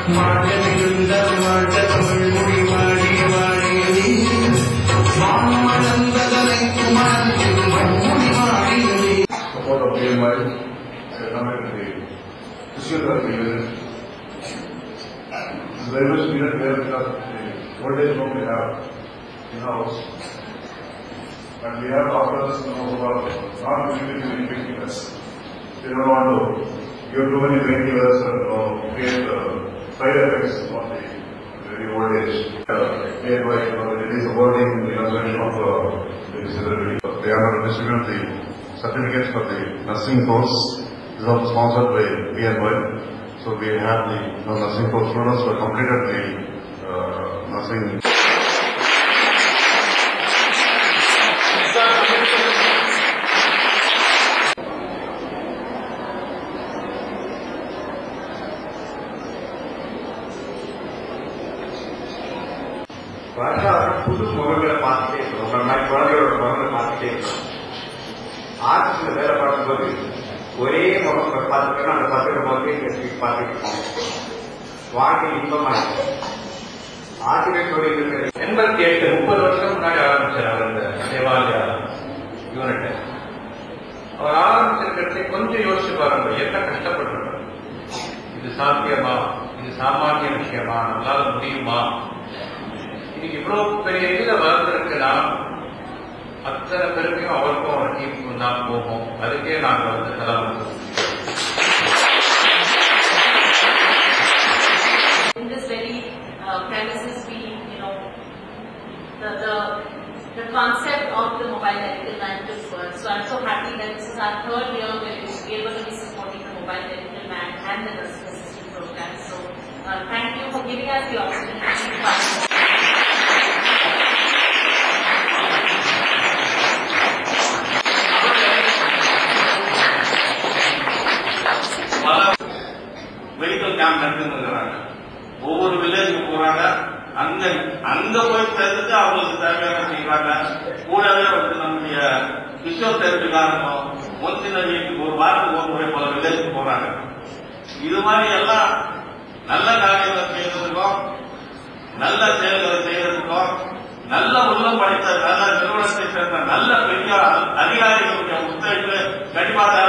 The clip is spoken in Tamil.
Support of BMI, Physiotherapy unit. It's very much needed here because the old age home we have in-house. And we have doctors who are not willing to give painkillers. They don't want to give too many painkillers and create side effects on the very old age. Thereby, it is awarding the inauguration of the disability. They are going to distribute the certificates for the nursing course. This is also sponsored by BNY. So we have the nursing course students who have completed the nursing. புது முகங்களை பார்த்துட்டே இருக்கோம். உங்க மாதிரி குழந்தையோட முகங்களை பார்த்துட்டே இருக்கோம். ஆர்டிஸ்ட்ல வேலை பார்க்கும்போது ஒரே முகம் பார்த்துட்டோம்னா அந்த பசங்க முகத்தையும் பார்த்துட்டு இருக்கோம். வாழ்க்கை இன்பமா இருக்கும். ஆசிரியர் தொழில் இருக்கிறது 88 30 வருஷம் முன்னாடி ஆரம்பிச்சார் அவர் இந்த சேவாலயா யூனிட். அவர் ஆரம்பிச்சிருக்கிறதை கொஞ்சம் யோசிச்சு பாருங்க, என்ன கஷ்டப்பட்டிருக்காரு. இது சாத்தியமா, இது சாமானிய விஷயமா, நம்மளால முடியுமா? இன்னைக்கு இவ்வளவு பெரிய இதுல வளர்ந்துருக்குன்னா அத்தனை பெருமையும் அவருக்கும் அவர் டீமுக்கும் தான் போகும். அதுக்கே நாங்கள் செலவு. In this very premises, we, the concept of the mobile medical van took birth. So I'm so happy that this is our third year where we should be able to be supporting the mobile medical van and the nursing assistant program. So thank you for giving us the opportunity to participate. Medical camp நடத்துறாங்க. ஒவ்வொரு வில்லேஜுக்கு போறாங்க. அங்க போய் சேர்த்துட்டு அவங்களுக்கு தேவையான செய்வாங்க. கூடவே நம்முடைய பிசியோதெரபிக்காரங்களும் முந்தின வீட்டுக்கு ஒரு வாரத்துக்கு ஒரு முறை பல வில்லேஜுக்கு போறாங்க. இது மாதிரி எல்லாம் நல்ல காரியங்களை செய்யறதுக்கும் நல்ல செயல்களை செய்யறதுக்கும் நல்ல உள்ளம் படித்த நல்ல நிறுவனத்தை சேர்ந்த நல்ல பெரிய அதிகாரிகளுடைய ஒத்துழைப்பு கண்டிப்பாக